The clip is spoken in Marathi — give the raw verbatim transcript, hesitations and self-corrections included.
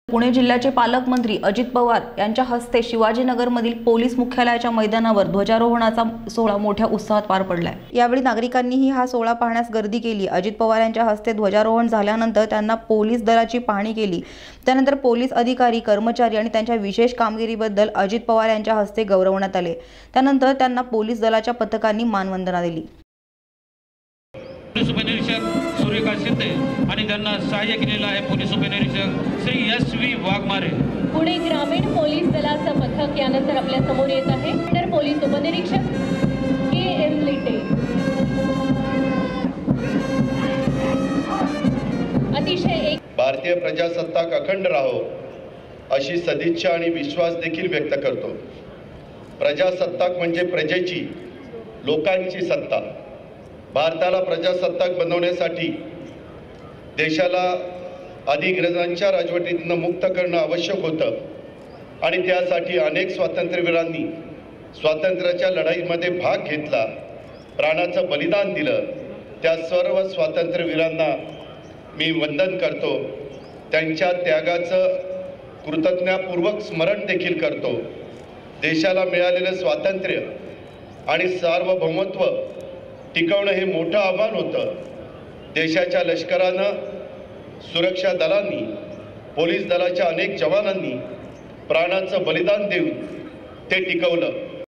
पुणे जिल्ह्याचे पालकमंत्री अजित पवार यांच्या हस्ते शिवाजीनगरमधील पोलीस मुख्यालयाच्या मैदानावर ध्वजारोहणाचा सोहळा मोठ्या उत्साहात पार पडलाय। यावेळी नागरिकांनीही हा सोहळा पाहण्यास गर्दी केली। अजित पवार यांच्या हस्ते ध्वजारोहण झाल्यानंतर त्यांना पोलीस दलाची पाहणी केली। त्यानंतर पोलीस अधिकारी, कर्मचारी आणि त्यांच्या विशेष कामगिरीबद्दल अजित पवार यांच्या हस्ते गौरवण्यात आले। त्यानंतर त्यांना पोलीस दलाच्या पथकांनी मानवंदना दिली। पोलीस उपनिरीक्षक सूर्यकांत शिंदे आणि त्यांना सहाय्य केलेला आहे पोलीस उपनिरीक्षक श्री एस व्ही वाघमारे। पुणे ग्रामीण पोलीस दलाचं पथक यानंतर आपल्या समोर येत आहे। तर पोलीस उपनिरीक्षक के एम लिटे। अतिशय एक भारतीय प्रजासत्ताक अखंड राहो अशी सदिच्छा आणि विश्वास देखील व्यक्त करतो। प्रजासत्ताक म्हणजे प्रजेची, लोकांची सत्ता। भारताला प्रजासत्ताक बनवण्यासाठी देशाला अधिग्रजांच्या राजवटीतून मुक्त करणं आवश्यक होतं आणि त्यासाठी अनेक स्वातंत्र्यवीरांनी स्वातंत्र्याच्या लढाईमध्ये भाग घेतला, प्राणाचं बलिदान दिलं। त्या सर्व स्वातंत्र्यवीरांना मी वंदन करतो, त्यांच्या त्यागाचं कृतज्ञतापूर्वक स्मरण देखील करतो। देशाला मिळालेलं स्वातंत्र्य आणि सार्वभौमत्व टिकवणं हे मोठं आव्हान होतं। देशाच्या लष्करानं, सुरक्षा दलांनी, पोलीस दलाच्या अनेक जवानांनी प्राणाचं बलिदान देऊन ते टिकवलं।